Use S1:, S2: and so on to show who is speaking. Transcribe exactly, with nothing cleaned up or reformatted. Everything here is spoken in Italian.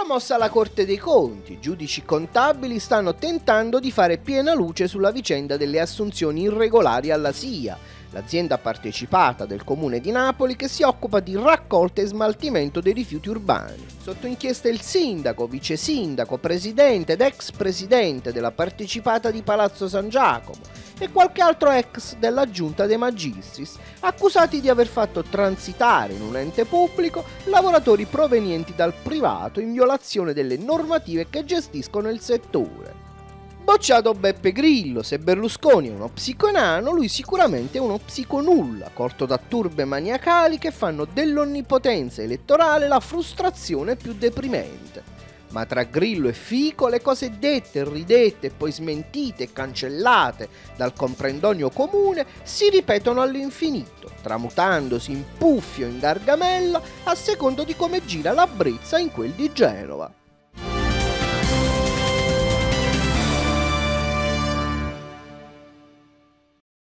S1: mossa alla Corte dei Conti. I giudici contabili stanno tentando di fare piena luce sulla vicenda delle assunzioni irregolari alla S I A, l'azienda partecipata del comune di Napoli che si occupa di raccolta e smaltimento dei rifiuti urbani. Sotto inchiesta il sindaco, vice sindaco, presidente ed ex presidente della partecipata di Palazzo San Giacomo e qualche altro ex della Giunta dei Magistris, accusati di aver fatto transitare in un ente pubblico lavoratori provenienti dal privato in violazione delle normative che gestiscono il settore. Bocciato Beppe Grillo. Se Berlusconi è uno psiconano, lui sicuramente è uno psiconulla, corto da turbe maniacali che fanno dell'onnipotenza elettorale la frustrazione più deprimente. Ma tra Grillo e Fico le cose dette, ridette e poi smentite e cancellate dal comprendonio comune si ripetono all'infinito, tramutandosi in puffio e in gargamella a secondo di come gira la brezza in quel di Genova.